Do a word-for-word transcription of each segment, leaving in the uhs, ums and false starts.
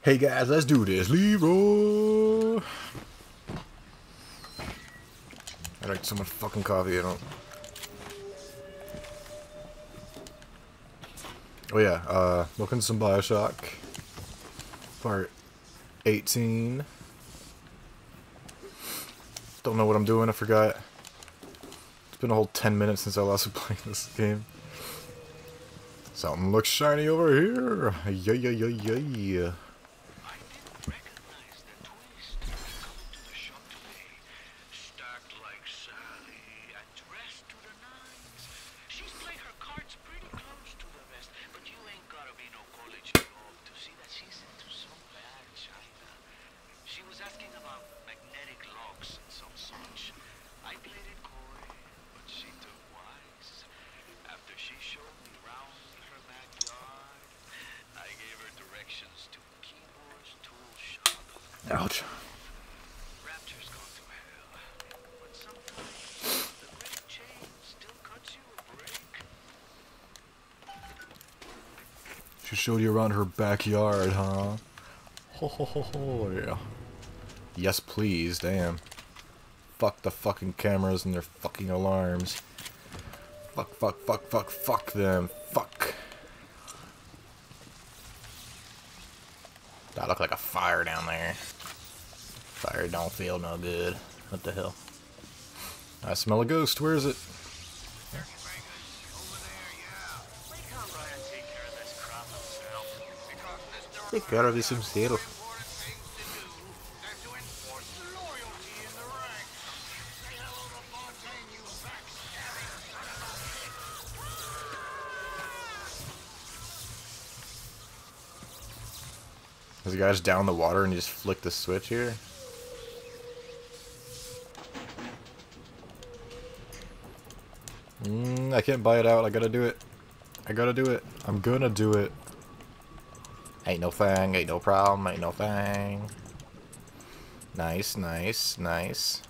Hey guys, let's do this. Leroy. I drank so much fucking coffee. I don't. Oh yeah. Uh, looking at some Bioshock. Part eighteen. Don't know what I'm doing. I forgot. It's been a whole ten minutes since I last was playing this game. Something looks shiny over here. Yeah, yeah, yeah, yeah. Ouch. She showed you around her backyard, huh? Ho ho ho ho, yeah. Yes, please, damn. Fuck the fucking cameras and their fucking alarms. Fuck, fuck, fuck, fuck, fuck them. Fuck. That looked like a fire down there. Fire don't feel no good. What the hell? I smell a ghost. Where is it? Take care of this himself. Is the guy just down the water and you just flick the switch here? Mm, I can't buy it out. I gotta do it. I gotta do it. I'm gonna do it. Ain't no thing. Ain't no problem. Ain't no thing. Nice, nice, nice.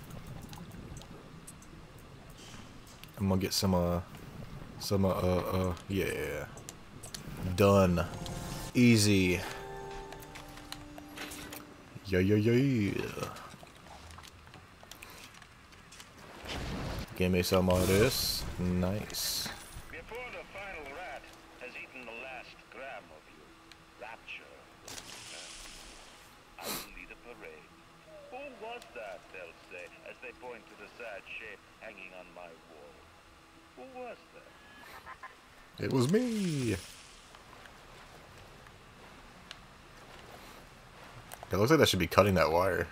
I'm gonna get some, uh, some, uh, uh, uh yeah. Done. Easy. Yeah, yeah, yeah. Give me some of this. Nice. Before the final rat has eaten the last gram of you, rapture. I will lead a parade. Who was that, they'll say, as they point to the sad shape hanging on my wall. Who was that? It was me. It looks like that should be cutting that wire.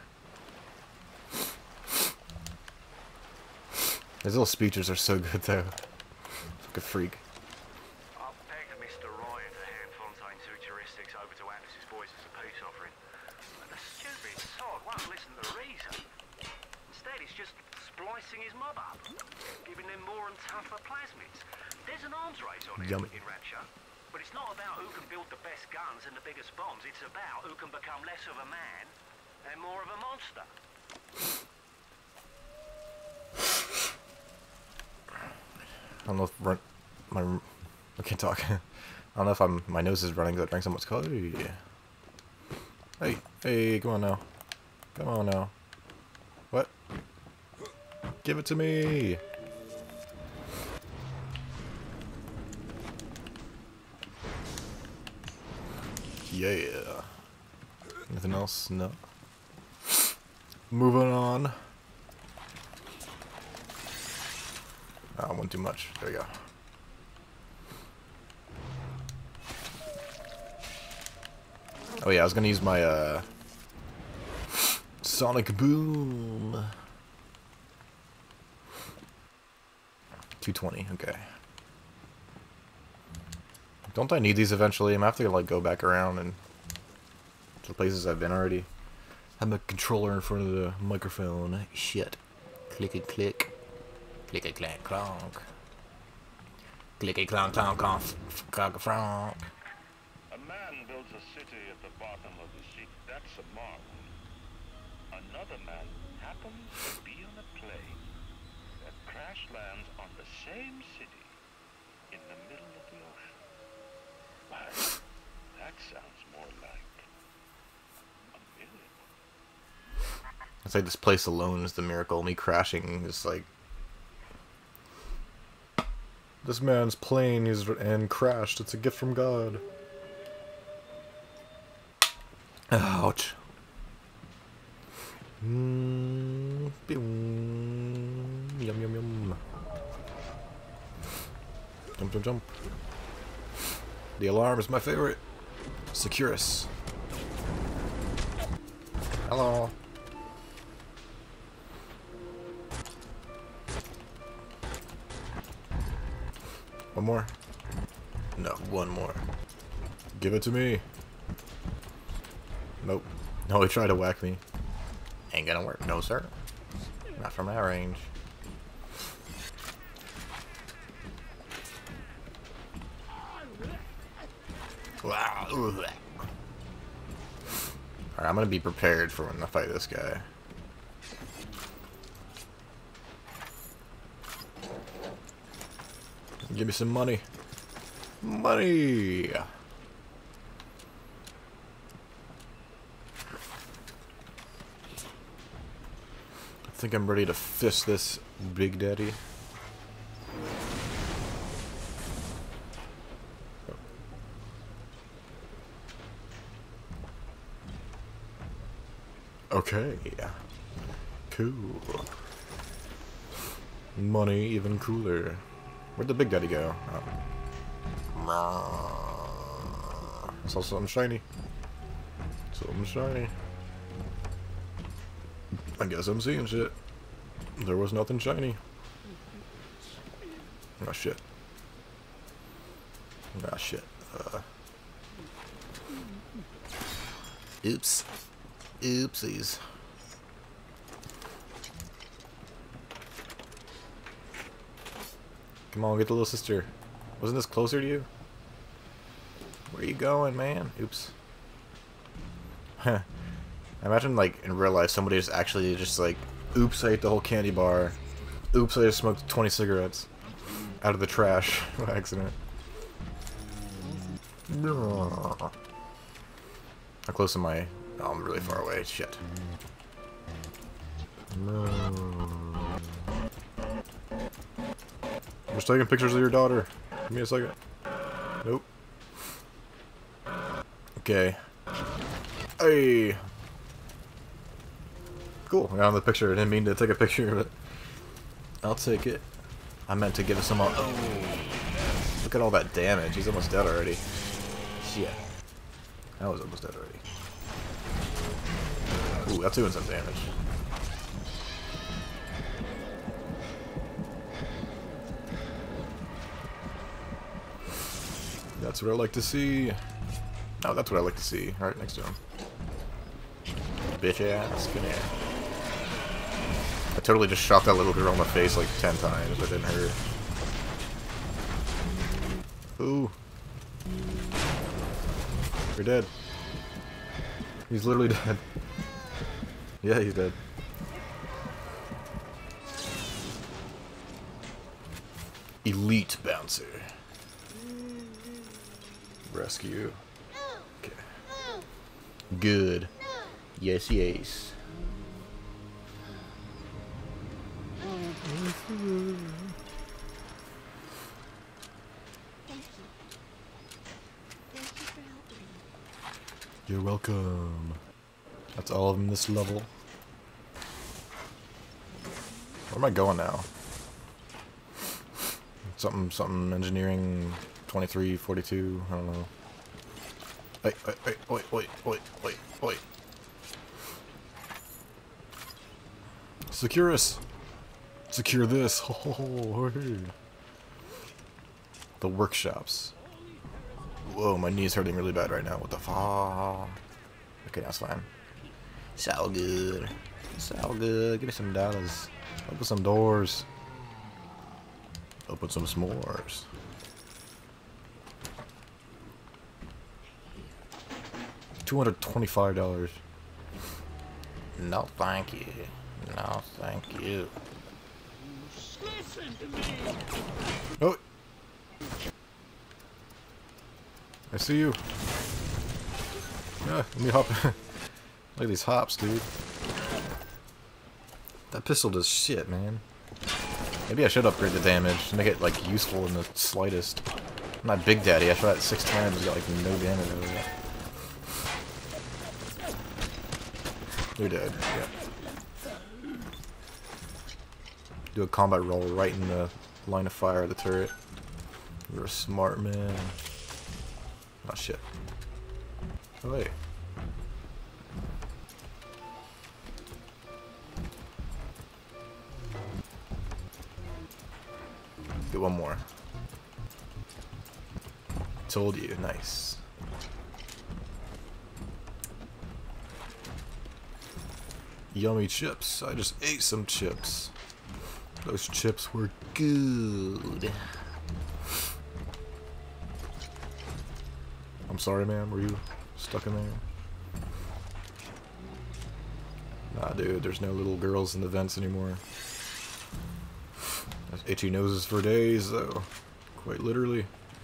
His little speeches are so good though. Like a freak. I'll beg Mister Ryan to hand Fontaine's heuristics over to Atlas's boys as a peace offering. But the stupid sod won't listen to reason. Instead, he's just splicing his mob up, giving them more and tougher plasmids. There's an arms race on it in Rapture. But it's not about who can build the best guns and the biggest bombs. It's about who can become less of a man and more of a monster. I don't know if run, my I can't talk. I don't know if I'm my nose is running because I drank so much coffee. Hey, hey, come on now, come on now. What? Give it to me. Yeah. Anything else? No. Moving on. Oh, one too much. There we go. Oh yeah, I was gonna use my uh Sonic Boom. two twenty. Okay. Don't I need these eventually? I'm gonna have to like go back around and to the places I've been already. Have my controller in front of the microphone. Shit. Click and click. Click and clack clonk. Click and clonk clonk clonk clonk clonk. A man builds a city at the bottom of the sea. That's a marvel. Another man happens to be on a plane that crash lands on the same city in the middle of the ocean. Why, that sounds more like It's like this place alone is the miracle. Me crashing is like... This man's plane is and crashed. It's a gift from God. Ouch. Mm, yum yum yum. Jump jump jump. The alarm is my favorite. Securus. Hello. One more? No, one more. Give it to me. Nope. No, he tried to whack me. Ain't gonna work. No, sir. Not from that range. Alright, I'm gonna be prepared for when I fight this guy. Give me some money. Money! I think I'm ready to fist this Big Daddy. Okay. Cool. Money even cooler. Where'd the Big Daddy go? Oh. I saw something shiny. Something shiny. I guess I'm seeing shit. There was nothing shiny. Oh shit. Ah shit. Uh. Oops. Oopsies. Come on, get the little sister. Wasn't this closer to you? Where are you going, man? Oops. Huh. Imagine, like, in real life, somebody just actually just, like, oops, I ate the whole candy bar. Oops, I just smoked twenty cigarettes. Out of the trash by accident. How close am I? Oh, I'm really far away. Shit. No. I'm just taking pictures of your daughter. Give me a second. Nope. Okay. Hey. Cool. I got on the picture. I didn't mean to take a picture of it. I'll take it. I meant to give it some. Oh. Look at all that damage. He's almost dead already. Shit. I was almost dead already. Ooh, that's doing some damage. That's what I like to see. Oh, that's what I like to see. Right next to him. Bitch ass, come here. I totally just shot that little girl in the face like ten times, but it didn't hurt. Ooh. You're dead. He's literally dead. Yeah, he's dead. Elite bouncer. Rescue. Okay. Good. Yes, yes. You're welcome. That's all of them this level. Where am I going now? Something, something, engineering twenty-three, forty-two, I don't know. Wait, wait, wait, wait, wait, wait, wait, wait. Secure us! Secure this! Oh, hey. The workshops. Whoa, my knee's hurting really bad right now. What the fuck? Okay, that's fine. It's all good. It's all good. Give me some dollars. Open some doors. Open some s'mores. two hundred twenty-five dollars. No, thank you. No, thank you. Oh! I see you. Yeah, let me hop. Look at these hops, dude. That pistol does shit, man. Maybe I should upgrade the damage to make it, like, useful in the slightest. I'm not Big Daddy, I shot it six times and got, like, no damage out of it. You're dead, yeah. Do a combat roll right in the line of fire of the turret. You're a smart man. Oh, shit. Oh, wait. Get one more. Told you, nice. Yummy chips. I just ate some chips. Those chips were good. I'm sorry, man. Were you stuck in there? Nah, dude. There's no little girls in the vents anymore. That's itchy noses for days, though. Quite literally.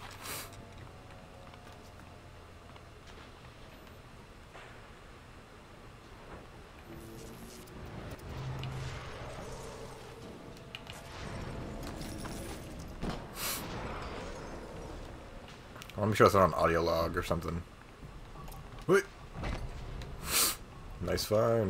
I'm sure it's on an audio log or something. Wait. Nice find.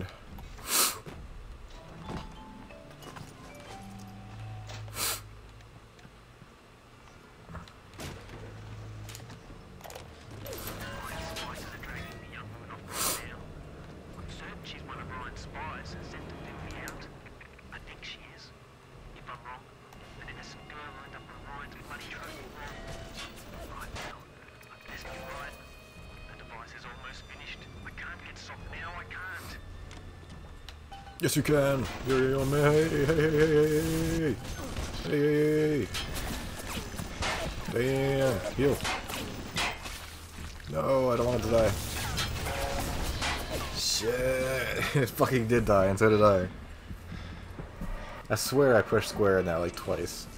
Yes, you can. You're on me. Hey, hey, hey, hey, hey, hey, hey, hey. Damn. Heal. No, I don't want it to die. Shit. It fucking did die, and so did I. I swear I pushed square in that like twice.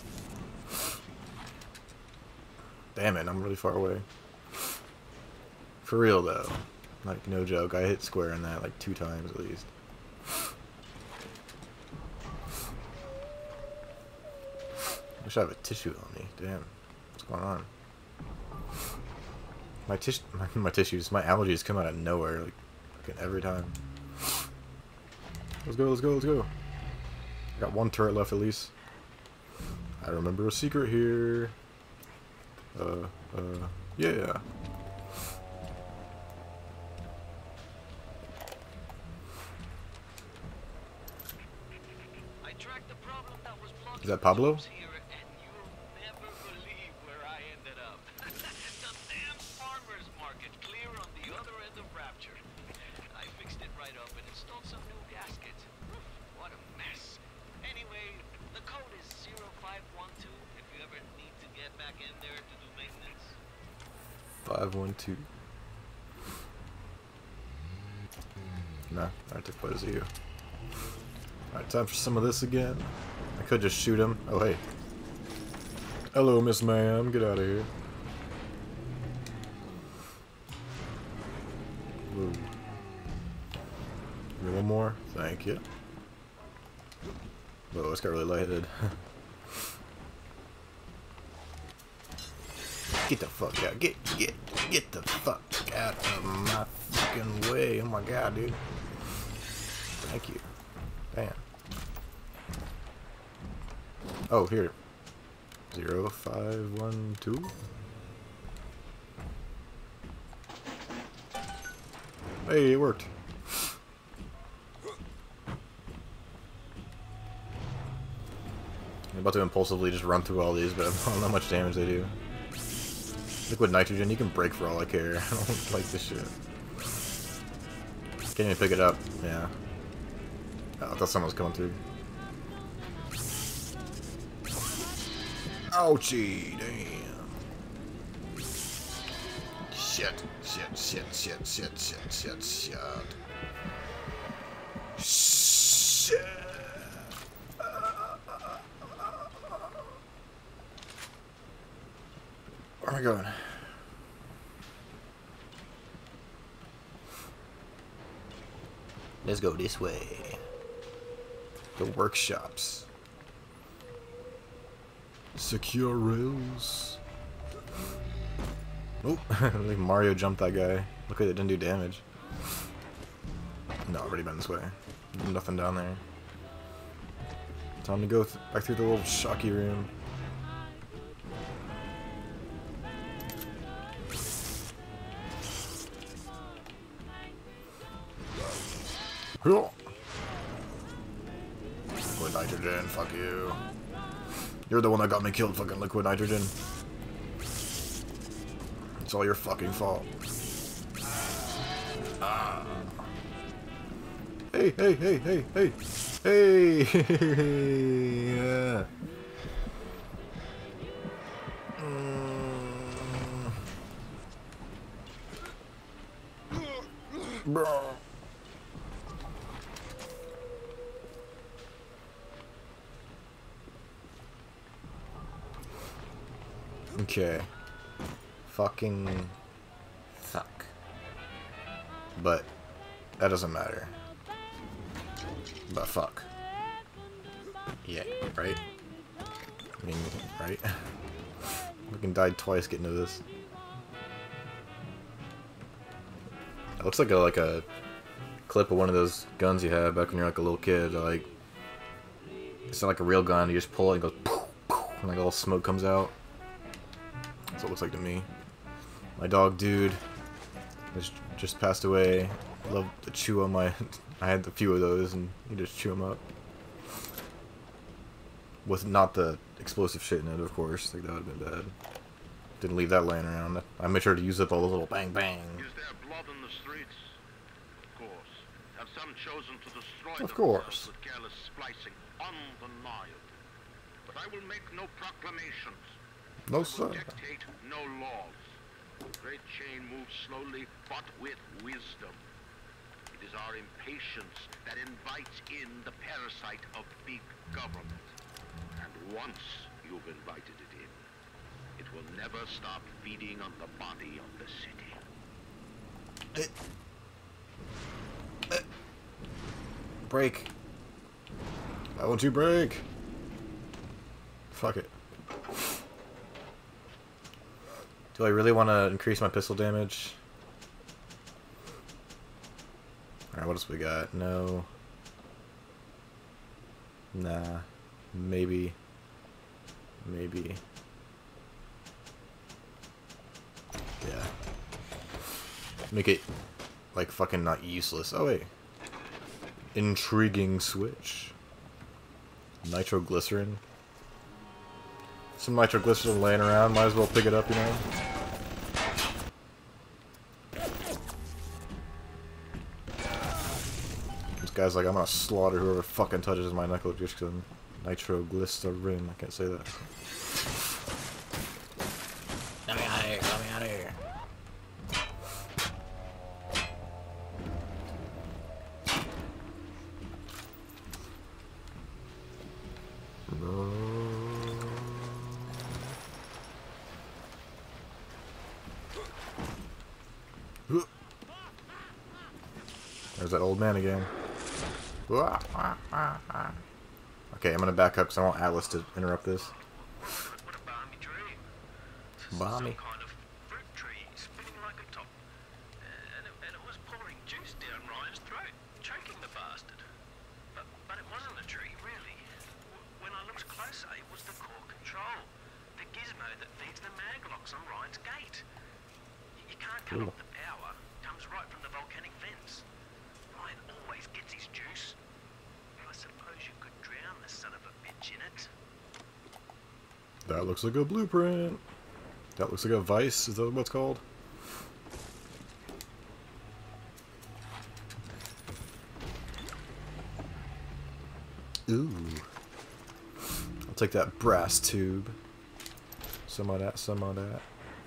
Damn it, I'm really far away. For real though. Like, no joke, I hit square in that like two times at least. I wish I have a tissue on me. Damn. What's going on? My tissue, my, my tissues, my allergies come out of nowhere, like, fucking every time. Let's go, let's go, let's go. I got one turret left at least. I remember a secret here. Uh, uh, yeah. Is that Pablo? five one two. Nah, I took photos of you. Alright, time for some of this again. I could just shoot him. Oh, hey. Hello, Miss Ma'am. Get out of here. Whoa. Give me one more. Thank you. Whoa, this got really lightheaded. Get the fuck out. Get, get, get the fuck out of my fucking way. Oh my god, dude. Thank you. Damn. Oh, here. Zero, five, one, two. Hey, it worked. I'm about to impulsively just run through all these, but I don't know how much damage they do. Liquid nitrogen, you can break for all I care. I don't like this shit. Can't even pick it up. Yeah. Oh, I thought someone was coming through. Ouchie, damn. Shit, shit, shit, shit, shit, shit, shit, shit. Shit. Where am I going? Let's go this way. The workshops. Secure rails. Oh, like Mario jumped that guy. Look at it, didn't do damage. No, already been this way. Nothing down there. Time to go th back through the little shocky room. Liquid nitrogen, fuck you. You're the one that got me killed, fucking liquid nitrogen. It's all your fucking fault. Ah. Hey, hey, hey, hey, hey, hey! Yeah. Mm. Bro. Okay. Fucking fuck. But that doesn't matter. But fuck. Yeah, right? I mean, right? Fucking died twice getting to this. It looks like a like a clip of one of those guns you had back when you're like a little kid. Like, it's not like a real gun. You just pull it and it goes poof, poof, and like all smoke comes out. That's what it looks like to me. My dog, dude, has just passed away. I love to chew on my. I had a few of those, and you just chew them up. With not the explosive shit in it, of course. Like, that would have been bad. Didn't leave that laying around. I made sure to use up all the little bang bang. Is there blood in the streets? Of course. Have some chosen to destroy Of course. themselves with careless splicing? Undeniable. But I will make no proclamations. No, I sir. will dictate no laws. The great chain moves slowly, but with wisdom. It is our impatience that invites in the parasite of big government. And once you've invited it in, it will never stop feeding on the body of the city. Uh, uh, break. Why won't you break? Fuck it. Do I really want to increase my pistol damage? Alright, what else we got? No. Nah. Maybe. Maybe. Yeah. Make it, like, fucking not useless. Oh, wait. Intriguing switch. Nitroglycerin. Some nitroglycerin laying around. Might as well pick it up, you know? This guy's like, I'm gonna slaughter whoever fucking touches my nitroglycerin. Nitroglycerin. I can't say that. Let me out of here. Let me out of here. There's that old man again. Okay, I'm gonna back up because I want Atlas to interrupt this. What a balmy dream. Balmy. Some kind of fruit tree spinning like a top. Uh, and, it, and it was pouring juice down Ryan's throat, choking the bastard. But, but it wasn't a tree, really. W when I looked closer, it was the core control. The gizmo that feeds the mag locks on Ryan's gate. You, you can't cut Ooh. off the power. It comes right from the volcanic vents. Ryan always gets his juice. I suppose you could drown the son of a bitch in it. That looks like a blueprint. That looks like a vice. Is that what it's called? Ooh. I'll take that brass tube. Some of that, some of that.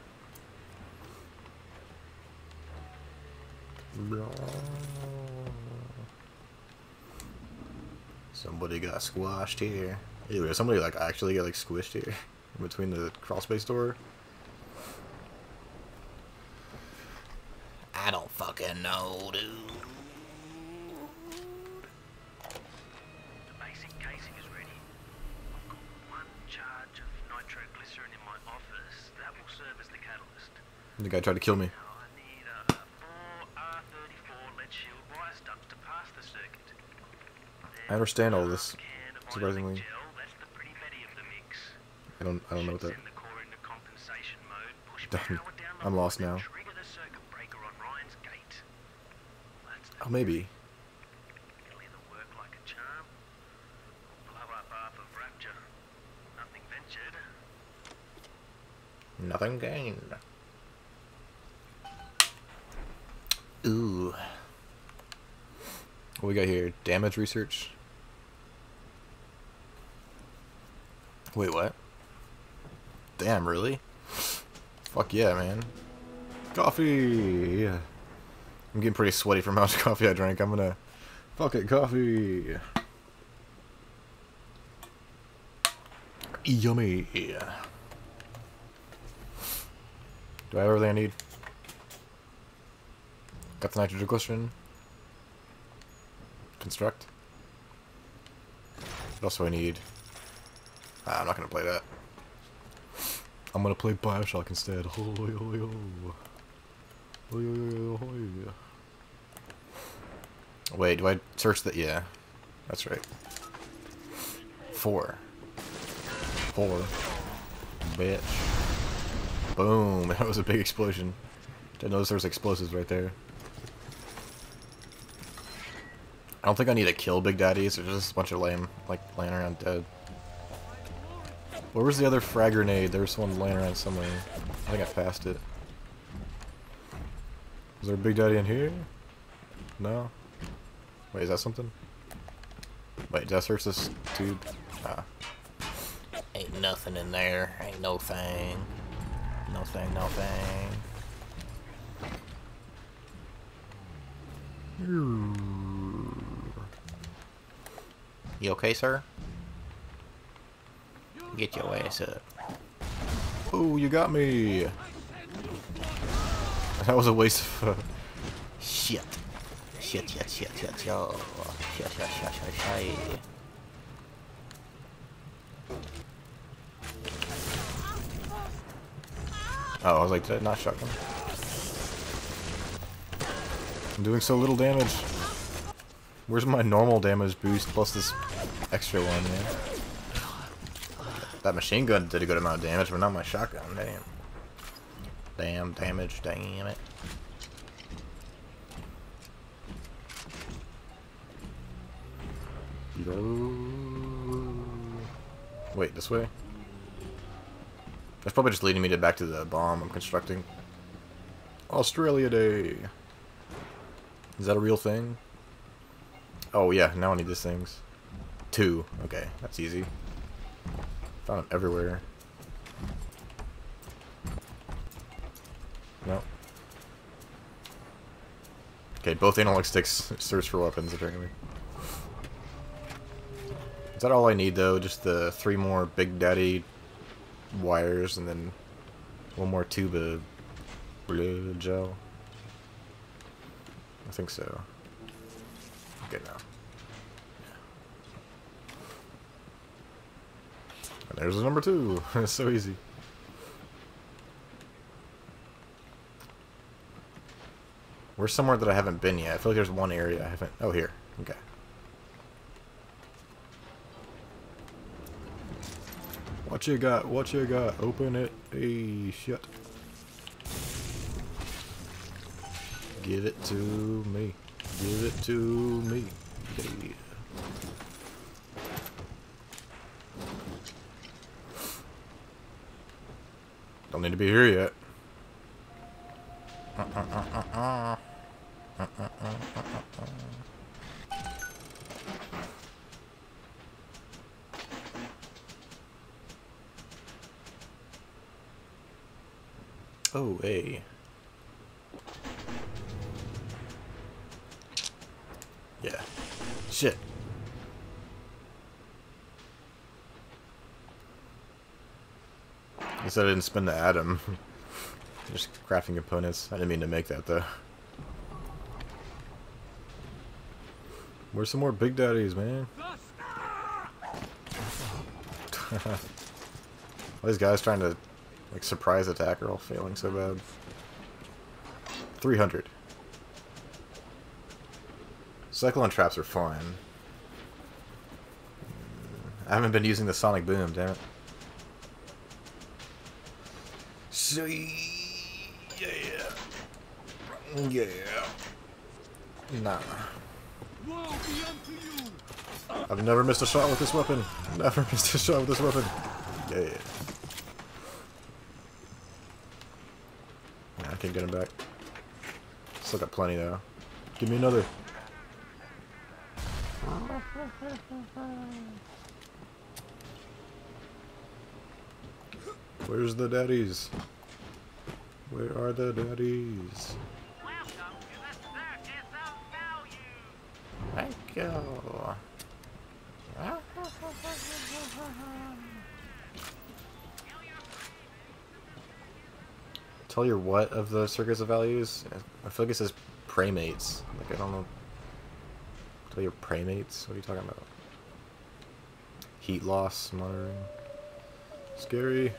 Somebody got squashed here. Anyway, somebody like actually got like squished here in between the crawl space door. I don't fucking know, dude. The basic The guy tried to kill me. I need a four R thirty-four lead shield wire stuck to pass the circuit. I understand all this. Can of Surprisingly, gel, that's the pretty Betty of the mix. I don't. I don't know what that. Send the core into compensation mode, push Done. power down the I'm lost line, now. and trigger the circuit breaker on Ryan's gate. That's the Oh, maybe. It'll either work like a charm, or blow up half of Rapture. Nothing ventured. Nothing gained. Ooh. What we got here? Damage research. Wait, what? Damn, really? Fuck yeah, man. Coffee! I'm getting pretty sweaty from how much coffee I drank. I'm gonna... Fuck it, coffee! Yummy! Do I have everything I need? Got the nitroglycerin. Construct. What else do I need? Ah, I'm not gonna play that. I'm gonna play Bioshock instead. Ho, ho, ho, ho. Ho, ho, ho, ho. Wait, do I search that? Yeah, that's right. Four. Four. Bitch. Boom. That was a big explosion. Didn't notice there was explosives right there. I don't think I need to kill Big Daddies. There's just a bunch of lame, like, laying around dead. Where was the other frag grenade? There was one laying around somewhere. I think I passed it. Is there a Big Daddy in here? No? Wait, is that something? Wait, did I search this tube? Ah. Ain't nothing in there. Ain't no thing. No thing, no thing. You okay, sir? Get your ass up. Oh, you got me! That was a waste of... Uh, shit. Shit, shit, shit, shit, shit. Shit, shit, shit, shit, shit. Oh, I was like, did I not shotgun? I'm doing so little damage. Where's my normal damage boost plus this extra one, man? That machine gun did a good amount of damage, but not my shotgun, damn. Damn damage, damn it. Wait, this way? That's probably just leading me to back to the bomb I'm constructing. Australia Day! Is that a real thing? Oh yeah, now I need these things. Two. Okay, that's easy. Found them everywhere. No. Okay, both analog sticks search for weapons, apparently. Is that all I need, though? Just the three more Big Daddy wires, and then one more tube of blue gel? I think so. Okay, now. And there's the number two. It's so easy. Where's somewhere that I haven't been yet? I feel like there's one area I haven't... Oh, here. Okay. What you got? What you got? Open it. Hey, shit. Give it to me. Give it to me. Yeah. Don't need to be here yet. Uh, uh, uh, uh, uh. Uh, uh, uh, uh, uh. Oh, hey. Yeah. Shit. I guess I didn't spend the atom. Just crafting components. I didn't mean to make that, though. Where's some more Big Daddies, man? All these guys trying to, like, surprise attack are all failing so bad. three hundred. Cyclone traps are fun. I haven't been using the sonic boom, damn it. So, yeah. Yeah. Nah. I've never missed a shot with this weapon. Never missed a shot with this weapon. Yeah. I can't get him back. Still got plenty though. Give me another. Where's the daddies? Where are the daddies? Welcome to the circus of value. Thank you. Tell your what of the circus of values? I feel like it says praymates. Like I don't know. Tell your praymates? What are you talking about? Heat loss monitoring. Scary.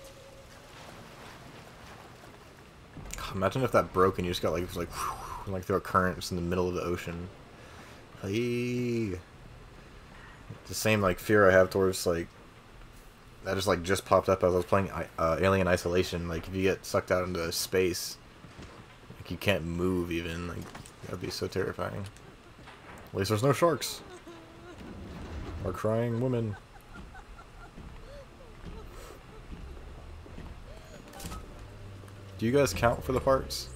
Imagine if that broke and you just got like like like through a current just in the middle of the ocean. Hey. The same like fear I have towards like that just like just popped up as I was playing uh, Alien Isolation. Like if you get sucked out into space, like you can't move even. Like that'd be so terrifying. At least there's no sharks or crying women. Do you guys count for the parts?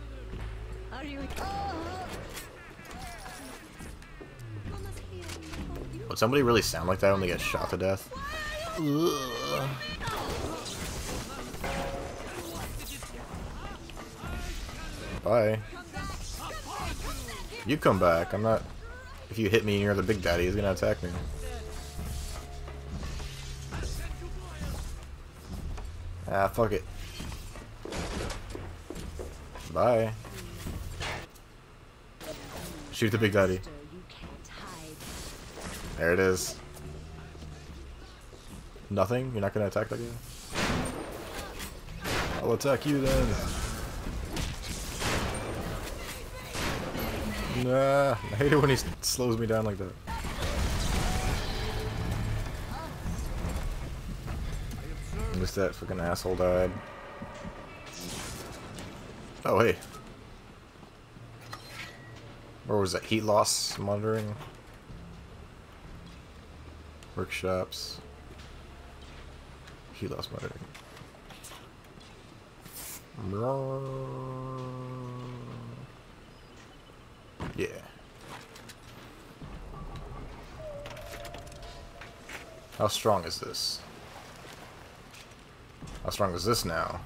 Would somebody really sound like that when they get shot to death? Ugh. Bye. You come back. I'm not... If you hit me and you're the big daddy, he's gonna attack me. Ah, fuck it. Bye. Shoot the big daddy. There it is. Nothing? You're not gonna attack that guy? I'll attack you then. Nah, I hate it when he slows me down like that. I missed that fucking asshole died. Oh, hey. Where was that? Heat loss monitoring? Workshops. Heat loss monitoring. Yeah. How strong is this? How strong is this now?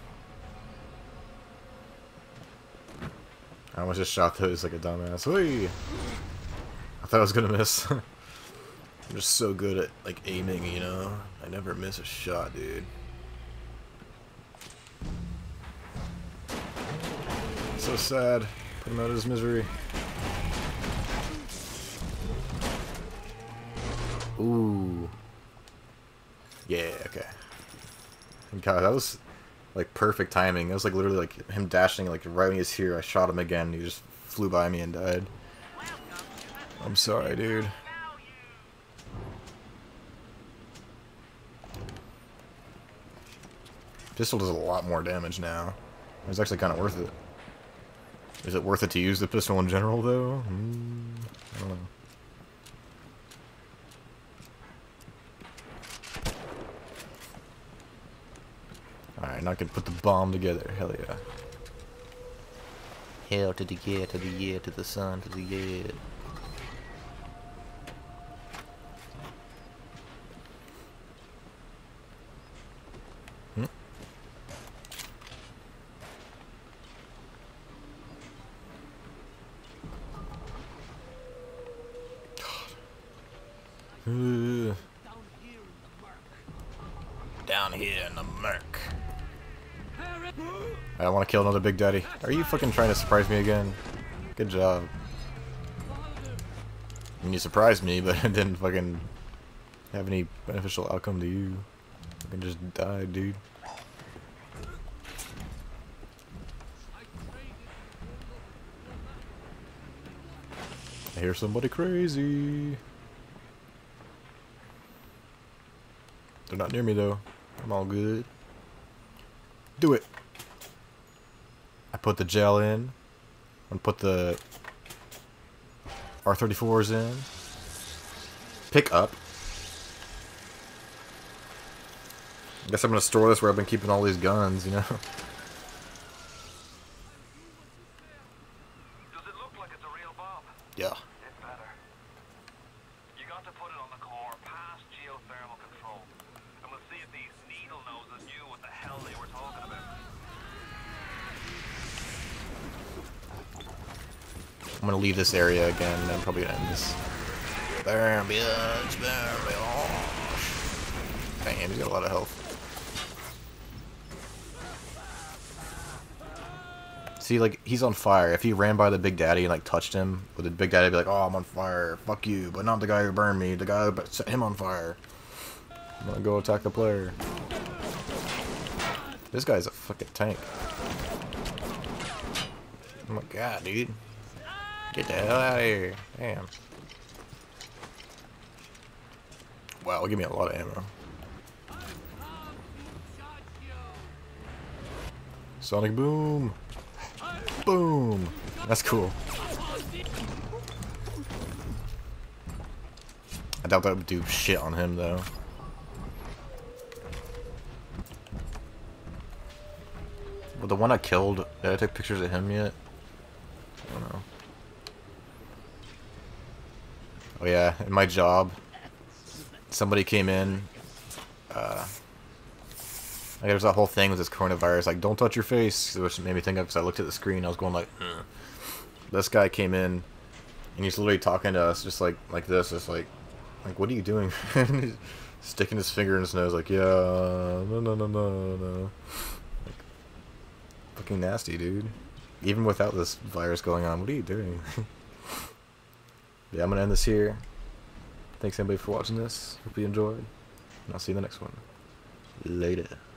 I almost just shot those like a dumbass. Whee! I thought I was gonna miss. I'm just so good at like aiming, you know? I never miss a shot, dude. So sad. Put him out of his misery. Ooh. Yeah, okay. God, that was like perfect timing. It was like literally like him dashing, like right when he was here, I shot him again, and he just flew by me and died. I'm sorry, dude. Pistol does a lot more damage now. It's actually kind of worth it. Is it worth it to use the pistol in general, though? Mm, I don't know. Alright, now I can put the bomb together. Hell yeah. Hell to the yeah, to the yeah, to the sun, to the yeah. Hmm? God. Down here in the murk. I don't want to kill another Big Daddy. Are you fucking trying to surprise me again? Good job. I mean, you surprised me, but it didn't fucking have any beneficial outcome to you. Fucking just died, dude. I hear somebody crazy. They're not near me though. I'm all good. Do it. I put the gel in. I'm gonna put the R thirty-fours in. Pick up. I guess I'm gonna store this where I've been keeping all these guns, you know? Does it look like it's a real bomb? Yeah. It better. You got to put it on the core past geothermal control. And we'll see if these needle noses knew what the hell they were talking about. I'm gonna leave this area again, and I'm probably gonna end this. Bam, bitch, bam, bitch. Damn, he's got a lot of health. See, like, he's on fire. If he ran by the Big Daddy and, like, touched him, would the Big Daddy be like, oh, I'm on fire, fuck you, but not the guy who burned me, the guy who set him on fire. I'm gonna go attack the player. This guy's a fucking tank. Oh my god, dude. Get the hell out of here. Damn. Wow, give me a lot of ammo. Sonic boom. Boom. That's cool. I doubt that would do shit on him though. Well, the one I killed, did I take pictures of him yet? I don't know. Oh yeah, in my job, somebody came in, uh, like, there was that whole thing with this coronavirus, like, don't touch your face, which made me think of, because I looked at the screen, I was going like, ugh. This guy came in, and he's literally talking to us, just like, like this, just like, like, what are you doing? He's sticking his finger in his nose, like, yeah, no, no, no, no, no. Like, fucking nasty, dude. Even without this virus going on, what are you doing? Yeah, I'm gonna end this here. Thanks everybody for watching this. Hope you enjoyed. And I'll see you in the next one. Later.